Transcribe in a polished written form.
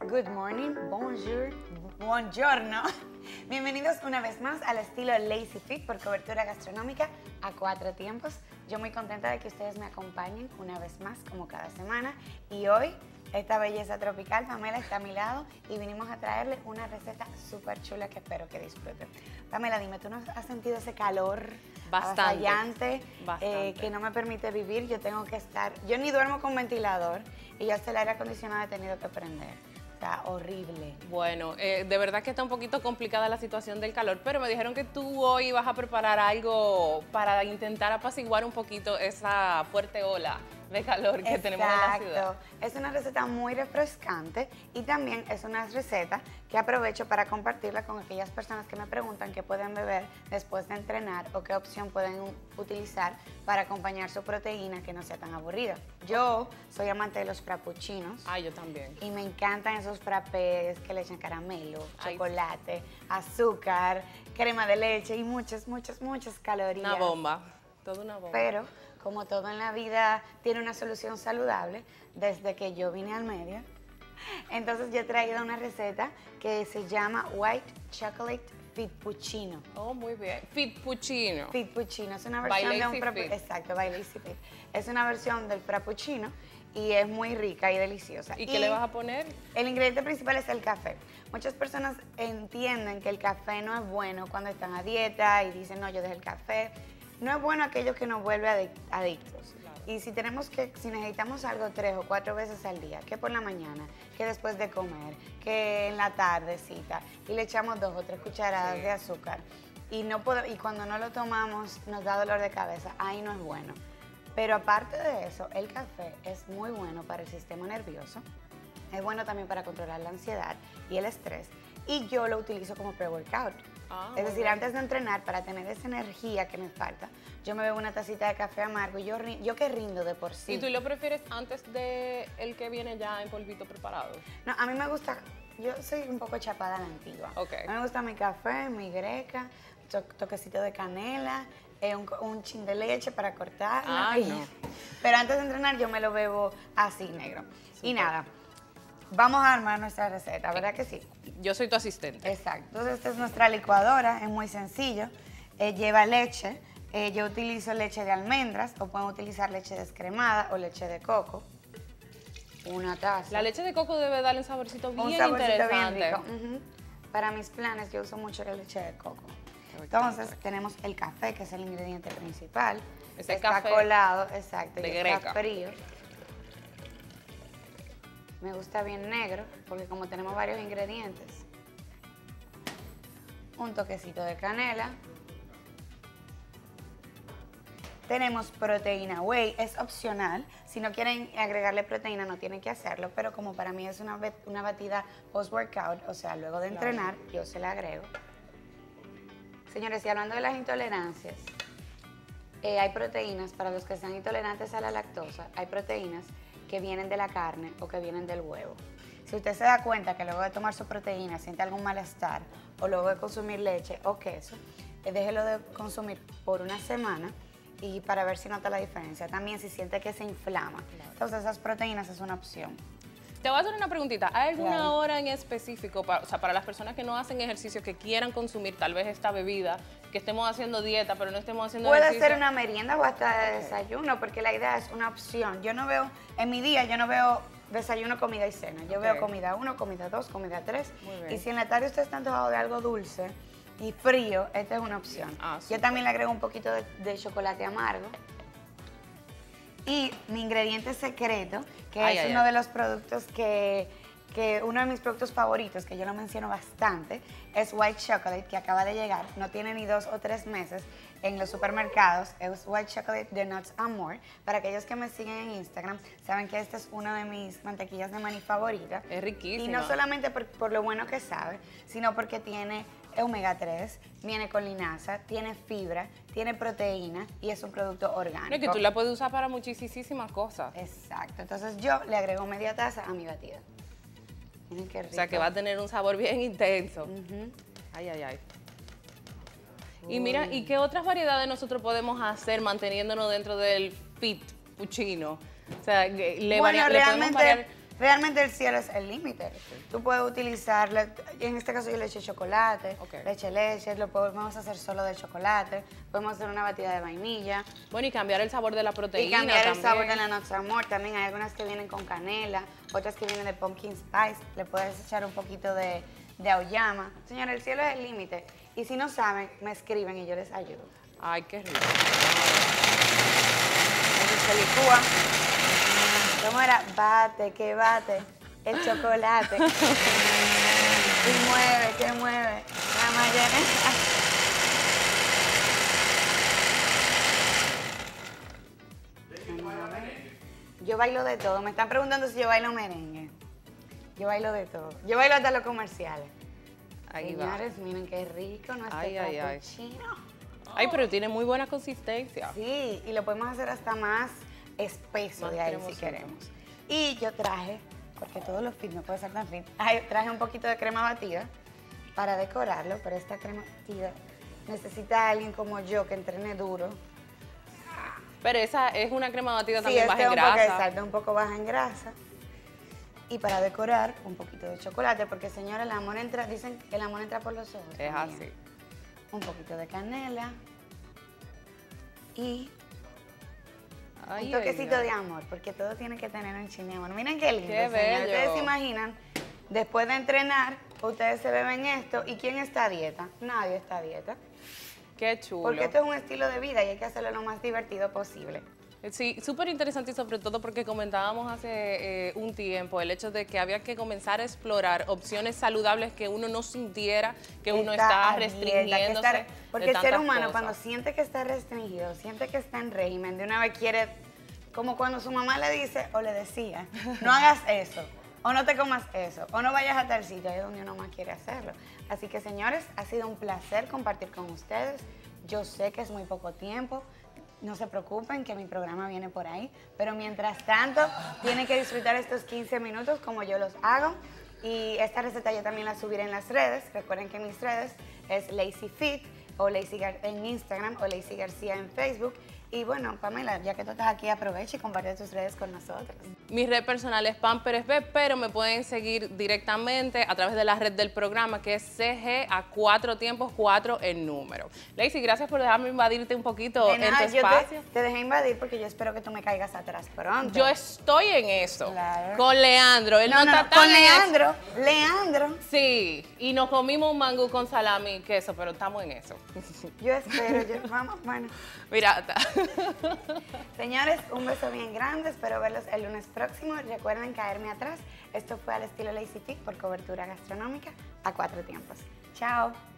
good morning, bonjour, buongiorno. Bienvenidos una vez más al estilo Lazy Fit por cobertura gastronómica a 4 tiempos. Yo muy contenta de que ustedes me acompañen una vez más como cada semana y hoy esta belleza tropical, Pamela, está a mi lado y vinimos a traerle una receta súper chula que espero que disfruten. Pamela, dime, ¿tú no has sentido ese calor avasallante que no me permite vivir? Yo ni duermo con ventilador y hasta el aire acondicionado he tenido que prender. Está horrible. Bueno, de verdad que está un poquito complicada la situación del calor, pero me dijeron que tú hoy vas a preparar algo para intentar apaciguar un poquito esa fuerte ola de calor que tenemos en la ciudad. Es una receta muy refrescante y también es una receta que aprovecho para compartirla con aquellas personas que me preguntan qué pueden beber después de entrenar o qué opción pueden utilizar para acompañar su proteína que no sea tan aburrida. Yo soy amante de los frappuccinos. Ah, yo también. Y me encantan esos frappés que le echan caramelo, chocolate, azúcar, crema de leche y muchas calorías. Una bomba, toda una bomba. Pero como todo en la vida tiene una solución saludable, desde que yo vine al medio, entonces yo he traído una receta que se llama White Chocolate Fitpuccino. Oh, muy bien. Fitpuccino. Fitpuccino es una versión de un frappuccino. Exacto, by Lazy Fit. Es una versión del frappuccino y es muy rica y deliciosa. ¿Y qué le vas a poner? El ingrediente principal es el café. Muchas personas entienden que el café no es bueno cuando están a dieta y dicen, no, yo dejé el café. No es bueno aquello que nos vuelve adictos. Claro. Y si necesitamos algo 3 o 4 veces al día, que por la mañana, que después de comer, que en la tardecita, y le echamos 2 o 3 cucharadas de azúcar, y cuando no lo tomamos nos da dolor de cabeza, ahí no es bueno. Pero aparte de eso, el café es muy bueno para el sistema nervioso, es bueno también para controlar la ansiedad y el estrés, y yo lo utilizo como pre-workout. Es decir, antes de entrenar, para tener esa energía que me falta, yo me bebo una tacita de café amargo y yo que rindo de por sí. ¿Y tú lo prefieres antes de el que viene ya en polvito preparado? No, a mí me gusta, yo soy un poco chapada a la antigua. Okay. A mí me gusta mi café, mi greca, toquecito de canela, un chin de leche para cortarla. Ay, no. Pero antes de entrenar yo me lo bebo así, negro. Super. Y nada, vamos a armar nuestra receta, ¿verdad que sí? Yo soy tu asistente. Exacto. Entonces, esta es nuestra licuadora, es muy sencillo. Lleva leche. Yo utilizo leche de almendras o pueden utilizar leche descremada o leche de coco. Una taza. La leche de coco debe darle un saborcito bien interesante. interesante. Bien rico. Para mis planes yo uso mucho la leche de coco. Entonces, tenemos el café, que es el ingrediente principal. Ese café colado, exacto. De y greca. Está frío. Me gusta bien negro, porque como tenemos varios ingredientes. Un toquecito de canela. Tenemos proteína whey, es opcional. Si no quieren agregarle proteína, no tienen que hacerlo, pero como para mí es una batida post-workout, o sea, luego de entrenar, yo se la agrego. Señores, y hablando de las intolerancias, hay proteínas, para los que sean intolerantes a la lactosa, hay proteínas que vienen de la carne o que vienen del huevo. Si usted se da cuenta que luego de tomar su proteína siente algún malestar o luego de consumir leche o queso, déjelo de consumir por una semana y para ver si nota la diferencia. También si siente que se inflama. Entonces esas proteínas es una opción. Te voy a hacer una preguntita. ¿Hay alguna hora en específico, para las personas que no hacen ejercicio, que quieran consumir tal vez esta bebida, que estemos haciendo dieta, pero no estemos haciendo ejercicio? Puede ser una merienda o hasta de desayuno, porque la idea es una opción. Yo no veo, en mi día, yo no veo desayuno, comida y cena. Yo veo comida 1, comida 2, comida 3. Y si en la tarde usted está antojado de algo dulce y frío, esta es una opción. Yo también le agrego un poquito de chocolate amargo. Y mi ingrediente secreto, que es uno de los productos uno de mis productos favoritos, que yo lo menciono bastante, es White Chocolate, que acaba de llegar. No tiene ni 2 o 3 meses en los supermercados. Es White Chocolate de Nuts and More. Para aquellos que me siguen en Instagram, saben que esta es una de mis mantequillas de maní favoritas. Es riquísima. Y no solamente por lo bueno que sabe, sino porque tiene omega 3, viene con linaza, tiene fibra, tiene proteína y es un producto orgánico. Es que tú la puedes usar para muchísimas cosas. Exacto. Entonces yo le agrego media taza a mi batida. Miren qué rico. O sea que va a tener un sabor bien intenso. Ay, ay, ay. Y mira, ¿y qué otras variedades nosotros podemos hacer manteniéndonos dentro del Fitpuccino? O sea, le podemos variar Realmente el cielo es el límite. Tú puedes utilizarla, en este caso yo le eché chocolate, leche, lo podemos hacer solo de chocolate, podemos hacer una batida de vainilla. Bueno, y cambiar el sabor de la proteína. Y cambiar también el sabor de la Nuts Amor. También hay algunas que vienen con canela, otras que vienen de pumpkin spice. Le puedes echar un poquito de auyama. Señora, el cielo es el límite. Y si no saben, me escriben y yo les ayudo. Ay, qué rico. Entonces se licúa. ¿Cómo era? Bate, que bate el chocolate. Y mueve, que mueve la mayonesa. Yo bailo de todo. Me están preguntando si yo bailo merengue. Yo bailo de todo. Yo bailo hasta los comerciales. Ahí Señores, miren qué rico nuestro cappuccino. Ay, pero tiene muy buena consistencia. Sí, y lo podemos hacer hasta más espeso Más de ahí si queremos. Y yo traje, porque todos los fit no puede ser tan fit, traje un poquito de crema batida para decorarlo, pero esta crema batida necesita a alguien como yo que entrene duro. Pero esa es una crema batida también baja en grasa. grasa. Un poco baja en grasa. Y para decorar, un poquito de chocolate, porque señora, el amor entra, dicen que el amor entra por los ojos. Es también. así. Un poquito de canela y un toquecito de amor, porque todo tiene que tener un chin de amor. Miren qué lindo, qué señor. bello. Ustedes se imaginan, después de entrenar, ustedes se beben esto, ¿y quién está a dieta? Nadie está a dieta. Qué chulo. Porque esto es un estilo de vida y hay que hacerlo lo más divertido posible. Sí, súper interesante y sobre todo porque comentábamos hace un tiempo el hecho de que había que comenzar a explorar opciones saludables que uno no sintiera que uno está restringiéndose. Porque el ser humano cuando siente que está restringido, siente que está en régimen, de una vez quiere, como cuando su mamá le dice o le decía, no hagas eso, o no te comas eso, o no vayas a tal sitio, ahí es donde uno más quiere hacerlo. Así que señores, ha sido un placer compartir con ustedes. Yo sé que es muy poco tiempo. No se preocupen que mi programa viene por ahí, pero mientras tanto tienen que disfrutar estos 15 minutos como yo los hago. Y esta receta yo también la subiré en las redes. Recuerden que mis redes es Lazy Fit o Lazy en Instagram o Lazy García en Facebook. Y bueno, Pamela, ya que tú estás aquí, aprovecha y comparte tus redes con nosotros. Mi red personal es Pam Pérez B, pero me pueden seguir directamente a través de la red del programa, que es CG a 4 tiempos, 4 en número. Lazy, gracias por dejarme invadirte un poquito en tu espacio. Te dejé invadir porque yo espero que tú me caigas atrás pronto. Yo estoy en eso. Claro. Con Leandro. Él no está tan con Leandro. Leandro. Sí, y nos comimos un mangú con salami y queso, pero estamos en eso. Yo espero, vamos, bueno. Mira. Señores, un beso bien grande, espero verlos el lunes próximo. Recuerden caerme atrás. Esto fue al estilo Lazy Fit por cobertura gastronómica a 4 tiempos. Chao.